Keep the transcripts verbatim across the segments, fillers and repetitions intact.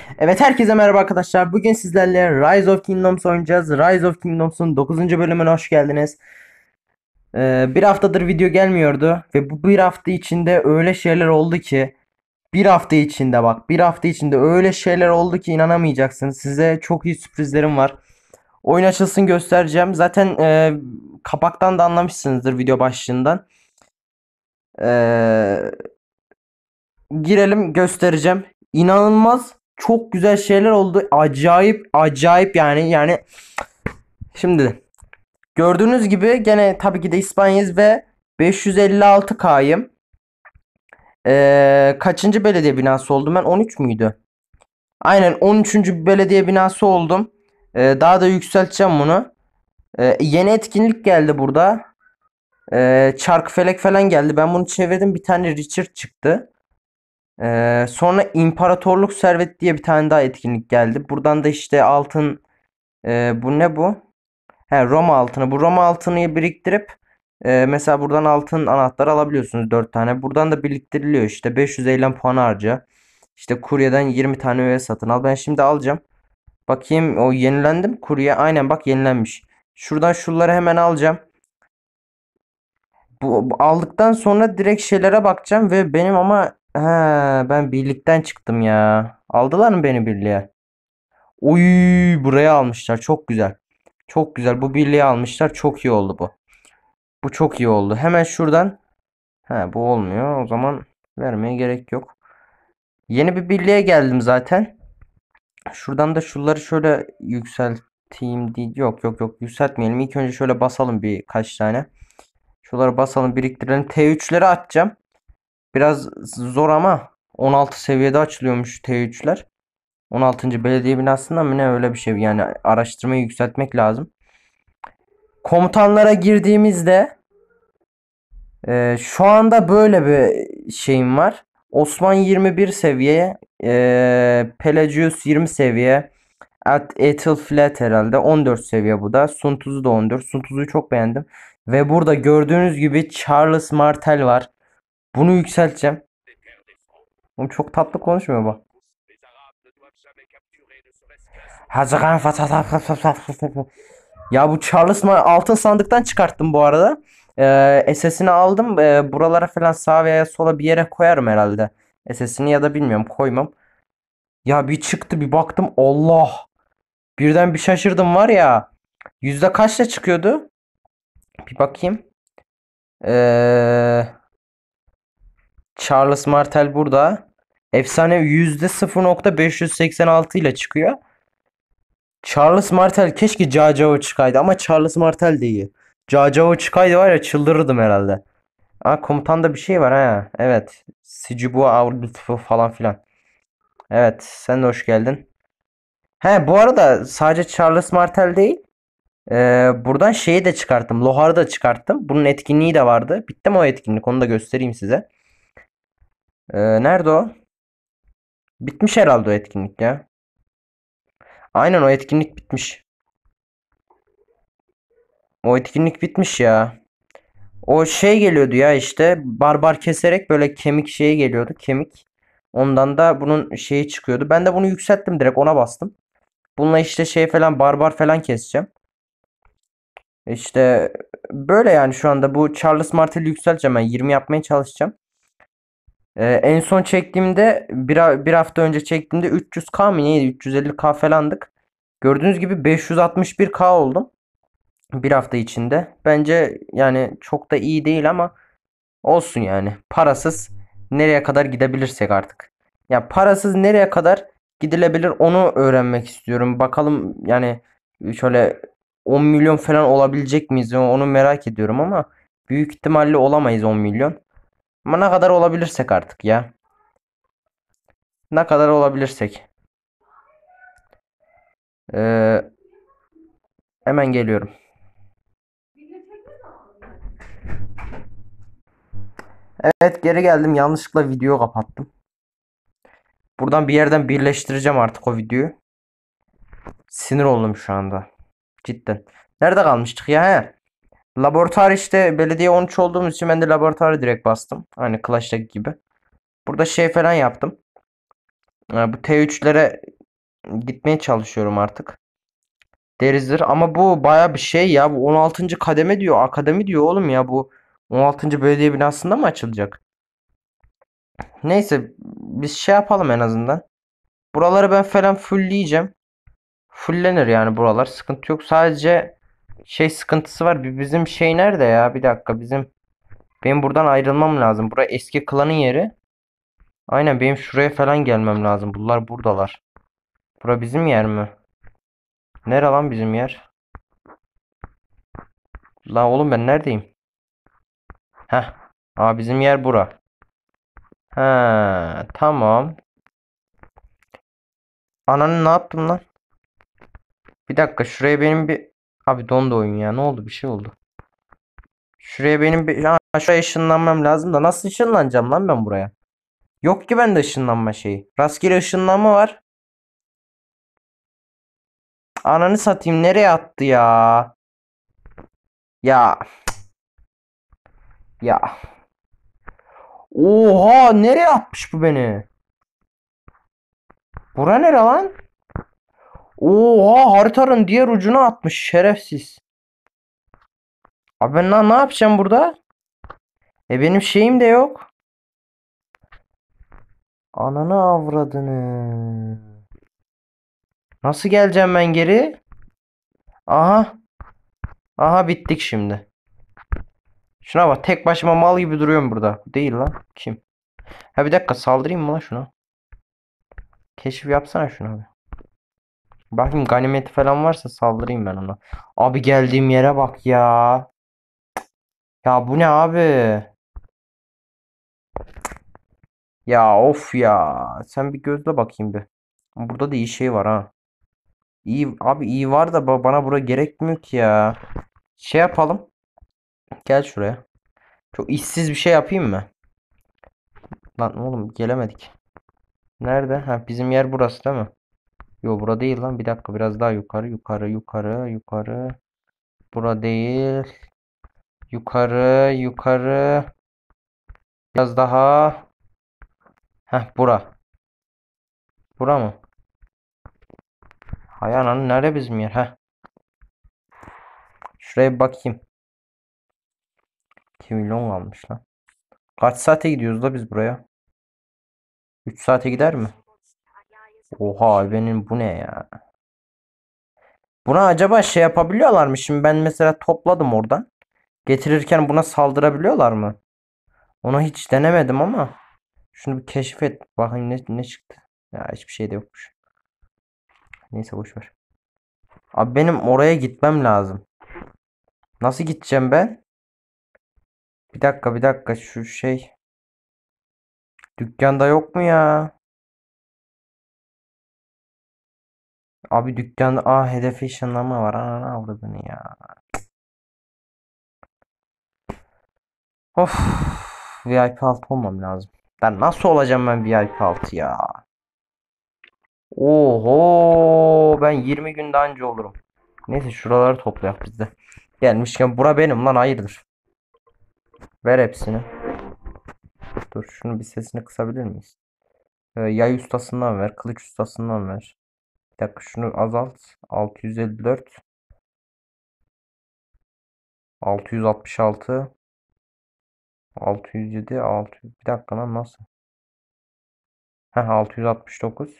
Evet, herkese merhaba arkadaşlar. Bugün sizlerle Rise of Kingdoms oynayacağız. Rise of Kingdoms'un dokuzuncu bölümüne hoş geldiniz. Ee, bir haftadır video gelmiyordu ve bu bir hafta içinde öyle şeyler oldu ki bir hafta içinde bak bir hafta içinde öyle şeyler oldu ki inanamayacaksınız. Size çok iyi sürprizlerim var. Oyun açılsın göstereceğim. Zaten e, kapaktan da anlamışsınızdır video başlığından. Ee, Girelim göstereceğim. İnanılmaz çok güzel şeyler oldu. Acayip acayip yani yani şimdi gördüğünüz gibi gene tabii ki de İspanya'yız ve beş yüz elli altı K'yım. Ee, kaçıncı belediye binası oldum ben? on üç müydü? Aynen on üçüncü belediye binası oldum. Ee, daha da yükselteceğim bunu. Ee, yeni etkinlik geldi burada. Ee, Çarkıfelek falan geldi. Ben bunu çevirdim. Bir tane Richard çıktı. Ee, sonra İmparatorluk Servet diye bir tane daha etkinlik geldi. Buradan da işte altın e, bu ne bu? He, Roma altını. Bu Roma altını biriktirip e, mesela buradan altın anahtarı alabiliyorsunuz dört tane. Buradan da biriktiriliyor işte beş yüz eylem puanı harca. İşte kuryeden yirmi tane öğe satın al. Ben şimdi alacağım. Bakayım o yenilendi mi kurye? Aynen bak yenilenmiş. Şuradan şunları hemen alacağım. Bu, bu aldıktan sonra direkt şeylere bakacağım ve benim ama he, ben birlikten çıktım ya. Aldılar mı beni birliğe? Oy, buraya almışlar. Çok güzel. Çok güzel. Bu birliği almışlar. Çok iyi oldu bu. Bu çok iyi oldu. Hemen şuradan. He, bu olmuyor. O zaman vermeye gerek yok. Yeni bir birliğe geldim zaten. Şuradan da şunları şöyle yükselteyim diye. Yok yok yok yükseltmeyelim. İlk önce şöyle basalım birkaç tane. Şunları basalım biriktirelim. T üçleri atacağım. Biraz zor ama on altı seviyede açılıyormuş T üçler. on altıncı belediye binasından mı ne öyle bir şey. Yani araştırmayı yükseltmek lazım. Komutanlara girdiğimizde e, şu anda böyle bir şeyim var. Osman yirmi bir seviye, e, Pelagius yirmi seviye, At Ethelflaed herhalde on dört seviye bu da. Sun Tzu da on dört. Sun Tzu'yu çok beğendim. Ve burada gördüğünüz gibi Charles Martel var. Bunu yükselteceğim. Oğlum çok tatlı konuşmuyor bu. Ya bu Charles Ma- altın sandıktan çıkarttım bu arada. Ee, S S'ini aldım. Ee, buralara falan sağa veya sola bir yere koyarım herhalde. S S'ini ya da bilmiyorum koymam. Ya bir çıktı bir baktım Allah. Birden bir şaşırdım var ya. Yüzde kaçla çıkıyordu? Bir bakayım. Ee, Charles Martel burada. Efsane yüzde sıfır nokta beş yüz seksen altı ile çıkıyor. Charles Martel keşke Cacao çıkaydı ama Charles Martel de iyi. Cacao çıkaydı var ya çıldırırdım herhalde. Aa, komutanda bir şey var ha. Evet. Sicibua Avrupa falan filan. Evet, sen de hoş geldin. He, bu arada sadece Charles Martel değil. Ee, buradan şeyi de çıkarttım. Lohar'ı da çıkarttım. Bunun etkinliği de vardı. Bitti mi o etkinlik? Onu da göstereyim size. Ee, nerede o? Bitmiş herhalde o etkinlik ya. Aynen o etkinlik bitmiş. O etkinlik bitmiş ya. O şey geliyordu ya işte barbar keserek böyle kemik şeyi geliyordu kemik. Ondan da bunun şeyi çıkıyordu. Ben de bunu yükselttim direkt ona bastım. Bununla işte şey falan barbar falan keseceğim. İşte böyle yani şu anda bu Charles Martel'i yükselteceğim ben yirmi yapmaya çalışacağım. Ee, en son çektiğimde bir, bir hafta önce çektiğimde üç yüz K mı neydi üç yüz elli K falandık. Gördüğünüz gibi beş yüz altmış bir K oldum. Bir hafta içinde. Bence yani çok da iyi değil ama olsun yani. Parasız nereye kadar gidebilirsek artık. Ya parasız nereye kadar gidilebilir onu öğrenmek istiyorum. Bakalım yani şöyle on milyon falan olabilecek miyiz? Onu merak ediyorum ama büyük ihtimalle olamayız on milyon. Ama ne kadar olabilirsek artık ya. Ne kadar olabilirsek. Ee, Hemen geliyorum. Evet, geri geldim. Yanlışlıkla video kapattım. Buradan bir yerden birleştireceğim artık o videoyu. Sinir oldum şu anda. Cidden. Nerede kalmıştık ya? He. Laboratuvar işte belediye on üç olduğumuz için ben de laboratuvarı direkt bastım. Hani Clash'taki gibi. Burada şey falan yaptım. Ee, Bu T üçlere gitmeye çalışıyorum artık. Derizdir ama bu baya bir şey ya. Bu on altıncı kademe diyor. Akademi diyor oğlum ya bu. on altıncı belediye binasında mı açılacak? Neyse biz şey yapalım en azından. Buraları ben falan fullleyeceğim. Fullenir yani buralar. Sıkıntı yok. Sadece şey sıkıntısı var. Bir bizim şey nerede ya? Bir dakika bizim benim buradan ayrılmam lazım. Burası eski klanın yeri. Aynen benim şuraya falan gelmem lazım. Bunlar buradalar. Bura bizim yer mi? Nere lan bizim yer? La oğlum ben neredeyim? Heh. Aa bizim yer bura. Ha tamam. Ananı ne yaptım lan? Bir dakika şuraya benim bir... Abi dondu oyun ya. Ne oldu? Bir şey oldu. Şuraya benim bir... Ha, şuraya ışınlanmam lazım da nasıl ışınlanacağım lan ben buraya? Yok ki bende ışınlanma şeyi. Rastgele ışınlanma var. Ananı satayım nereye attı ya? Ya ya. Oha nereye atmış bu beni? Bura nere lan? Oha haritanın diğer ucuna atmış şerefsiz. Abi ben lan ne yapacağım burada? E benim şeyim de yok. Ananı avradını. Nasıl geleceğim ben geri? Aha. Aha bittik şimdi. Şuna bak tek başıma mal gibi duruyorum burada. Değil lan. Kim? Ha bir dakika saldırayım mı lan şuna? Keşif yapsana şuna bir. Bakayım ganimeti falan varsa saldırayım ben ona. Abi geldiğim yere bak ya. Ya bu ne abi? Ya of ya. Sen bir gözle bakayım bir. Burada da iyi şey var ha. İyi abi iyi var da ba- bana bura gerekmiyor ki ya. Şey yapalım. Gel şuraya. Çok işsiz bir şey yapayım mı? Lan oğlum gelemedik. Nerede? Ha bizim yer burası değil mi? Yo bura değil lan. Bir dakika biraz daha yukarı yukarı yukarı yukarı. Bura değil. Yukarı yukarı. Biraz daha. Heh bura. Bura mı? Hay ananı nerede bizim yer? Heh. Şuraya bir bakayım. iki milyon kalmış lan. Kaç saate gidiyoruz da biz buraya? üç saate gider mi? Oha benim bu ne ya? Buna acaba şey yapabiliyorlar mı? Şimdi ben mesela topladım oradan. Getirirken buna saldırabiliyorlar mı? Onu hiç denemedim ama. Şunu bir keşfet. Bakın ne, ne çıktı. Ya hiçbir şey de yokmuş. Neyse boş ver. Abi benim oraya gitmem lazım. Nasıl gideceğim ben? Bir dakika bir dakika şu şey. Dükkanda yok mu ya? Abi dükkanda aa hedefe ışınlama var. Ananı avradını ya. Of. V I P altı olmam lazım. Ben nasıl olacağım ben V I P altı ya? Oho ben yirmi günde anca olurum. Neyse şuraları toplayak bizde. Gelmişken bura benim lan hayırdır. Ver hepsini. Dur şunu bir sesini kısabilir miyiz? Ee, yay ustasından ver. Kılıç ustasından ver. Bir dakika şunu azalt. altı yüz elli dört. altı yüz altmış altı. altı yüz yedi. altı yüz. Bir dakika lan nasıl? Heh altı yüz altmış dokuz.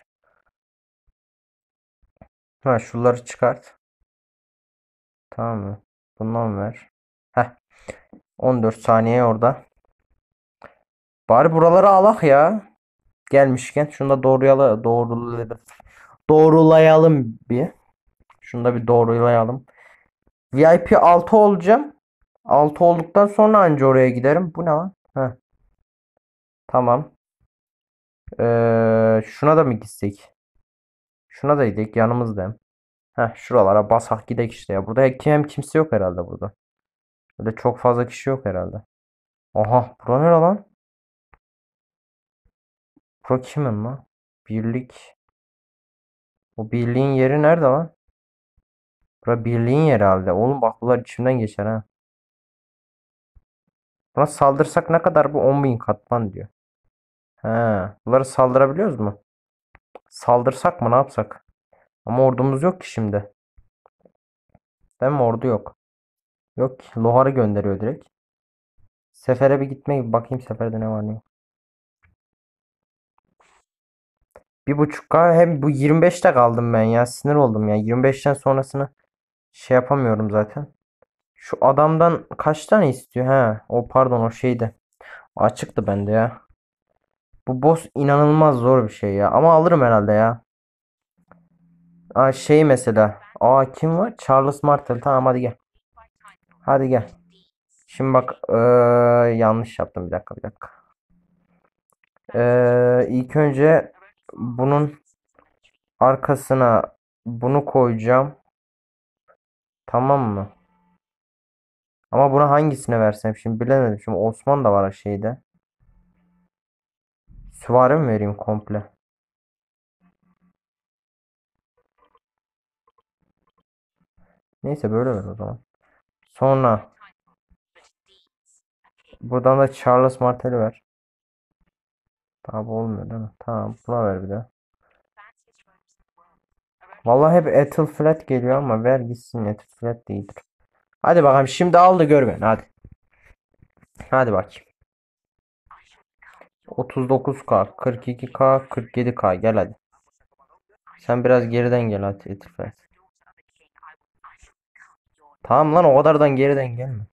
Ha şunları çıkart. Tamam mı? Bundan ver. Heh on dört saniye orada. Bari buraları alak ya. Gelmişken şunu da doğruyala, doğrulayalım. Doğrulayalım bir. Şunu da bir doğrulayalım. V I P altı olacağım. altı olduktan sonra anca oraya giderim. Bu ne lan? Heh, tamam. Ee, şuna da mı gitsek? Şuna da gidelim yanımızda. Heh, şuralara basak gidek işte ya. Burada hem hem kimse yok herhalde burada. Böyle çok fazla kişi yok herhalde. Aha, bura nere lan? Bura kimin lan? Birlik. O birliğin yeri nerede lan? Bura birliğin yeri herhalde. Oğlum bak bunlar içimden geçer ha. Buna saldırsak ne kadar bu? on bin katman diyor. He. Bunları saldırabiliyoruz mu? Saldırsak mı ne yapsak? Ama ordumuz yok ki şimdi. Değil mi? Ordu yok. Yok ki. Lohar'ı gönderiyor direkt. Sefere bir gitmek bakayım seferde ne var ne yok. Bir buçuk K hem bu yirmi beşte kaldım ben ya. Sinir oldum ya. yirmi beşten sonrasını şey yapamıyorum zaten. Şu adamdan kaç tane istiyor? Ha, o pardon o şeydi. Açıktı bende ya. Bu boss inanılmaz zor bir şey ya. Ama alırım herhalde ya. Aa, şey mesela. Aa, kim var? Charles Martel. Tamam, hadi gel. Hadi gel. Şimdi bak eee, yanlış yaptım. Bir dakika bir dakika. Eee ilk önce bunun arkasına bunu koyacağım. Tamam mı? Ama buna hangisine versem şimdi bilemedim. Şimdi Osman da var şeyde. Süvari mi vereyim komple? Neyse böyle ver o zaman. Sonra buradan da Charles Martel'i ver. Tamam, olmuyor değil mi? Tamam, buna ver bir de. Vallahi hep Ethelflaed geliyor ama ver gitsin, Ethelflaed değildir. Hadi bakalım, şimdi al da gör beni, hadi. Hadi bakayım. otuz dokuz K, kırk iki K, kırk yedi K, gel hadi. Sen biraz geriden gel hadi Ethelflaed. Tamam lan, o kadardan geriden gelme.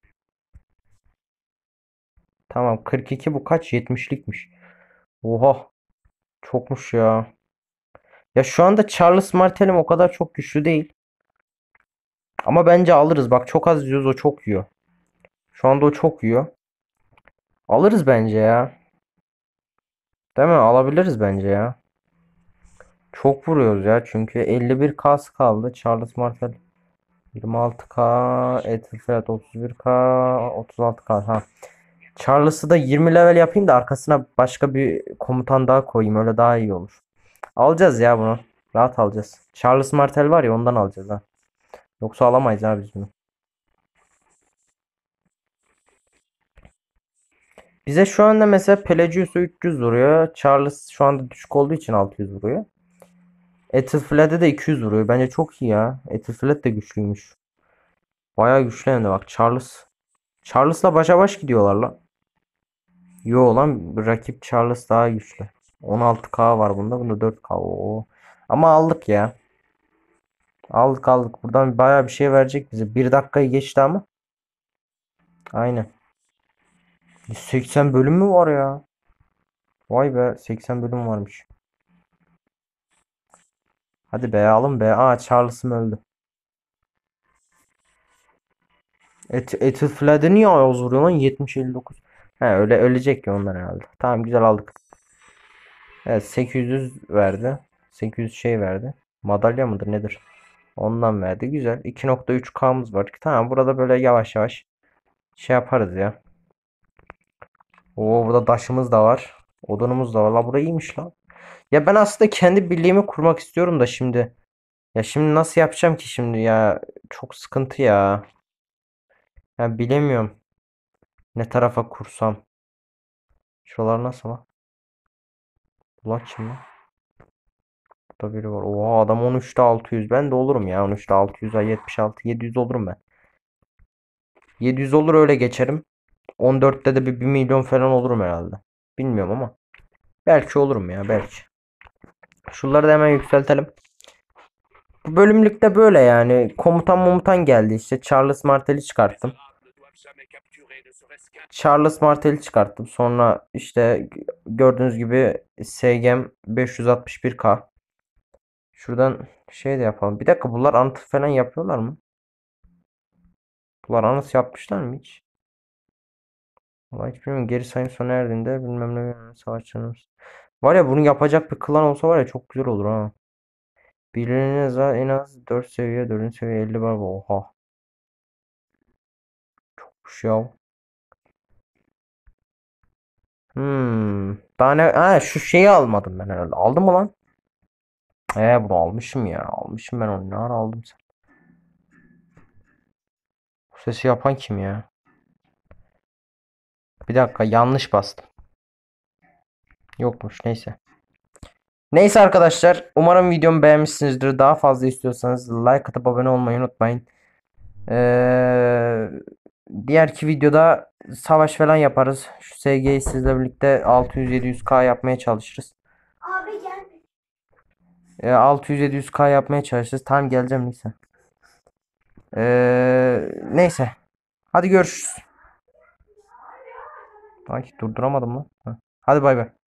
Tamam, kırk iki bu kaç? yetmişlikmiş. Oha, çokmuş ya. Ya şu anda Charles Martel'im o kadar çok güçlü değil. Ama bence alırız. Bak, çok az yiyoruz, o çok yiyor. Şu anda o çok yiyor. Alırız bence ya. Değil mi? Alabiliriz bence ya. Çok vuruyoruz ya çünkü elli bir K'sı kaldı. Charles Martel yirmi altı K, Ethelflaed otuz bir K, otuz altı K. Ha. Charles'ı da yirmi level yapayım da arkasına başka bir komutan daha koyayım. Öyle daha iyi olur. Alacağız ya bunu. Rahat alacağız. Charles Martel var ya, ondan alacağız ha. Yoksa alamayız abi biz bunu. Bize şu anda mesela Pelagius'u üç yüz vuruyor. Charles şu anda düşük olduğu için altı yüz vuruyor. Ethelflaed'e de iki yüz vuruyor. Bence çok iyi ya. Ethelflaed de güçlüymüş. Bayağı güçlü hem de bak. Charles. Charles'la başa baş gidiyorlar lan. Yo lan, rakip Charles daha güçlü. on altı K var bunda. Bunda dört K. Oo. Ama aldık ya. Aldık aldık. Buradan bayağı bir şey verecek bize. Bir dakikayı geçti ama. Aynen. seksen bölüm mü var ya? Vay be, seksen bölüm varmış. Hadi be, alın be. Aa, Charles'ım öldü. Et, Ethelflaed'e niye az vuruyor lan? yetmiş elli dokuz. He, öyle ölecek ya onlar herhalde. Tamam, güzel aldık. Evet, sekiz yüz verdi. sekiz yüz şey verdi. Madalya mıdır nedir? Ondan verdi. Güzel. iki nokta üç K'mız var. Tamam, burada böyle yavaş yavaş şey yaparız ya. Oo, burada taşımız da var. Odunumuz da var. La, burası iyiymiş lan. Ya ben aslında kendi birliğimi kurmak istiyorum da şimdi. Ya şimdi nasıl yapacağım ki şimdi ya? Çok sıkıntı ya. Ya bilemiyorum. Ne tarafa kursam. Şuralar nasıl lan? Ulan kim lan? Burada biri var. Oha, adam on üçte altı yüz. Ben de olurum ya. on üçte altı yüz. Ay, yetmiş altı. yedi yüz olurum ben. yedi yüz olur, öyle geçerim. on dörtte de bir, bir milyon falan olurum herhalde. Bilmiyorum ama. Belki olurum ya, belki. Şunları da hemen yükseltelim. Bu bölümlükte böyle yani. Komutan momutan geldi işte. Charles Martel'i çıkarttım. Charles Martel'i çıkarttım. Sonra işte gördüğünüz gibi S G M beş yüz altmış bir K. Şuradan şey de yapalım. Bir dakika, bunlar anıt falan yapıyorlar mı? Bunlar anıt yapmışlar mı hiç? Vallahi hiç bilmiyorum. Geri sayım sona erdiğinde bilmem ne bilmem ne savaşçılarımız. Var ya, bunu yapacak bir klan olsa var ya, çok güzel olur ha. Birinin en az dört seviye, dördüncü seviye elli var. Oha. Kuş ya. Hmm. Daha ne? Ha, şu şeyi almadım ben herhalde. Aldım mı lan? Ee, bunu almışım ya. Almışım ben onu. Ne ara aldım sen? Bu sesi yapan kim ya? Bir dakika, yanlış bastım. Yokmuş, neyse. Neyse arkadaşlar, umarım videomu beğenmişsinizdir. Daha fazla istiyorsanız like atıp abone olmayı unutmayın. Ee, diğerki videoda savaş falan yaparız. Şu S G'yi sizle birlikte altı yüz yedi yüz K yapmaya çalışırız. Abi gel. Ee, altı yüz yedi yüz K yapmaya çalışırız. Tamam, geleceğim neyse. Ee, neyse. Hadi görüşürüz. Ay, durduramadım lan. Heh. Hadi bay bay.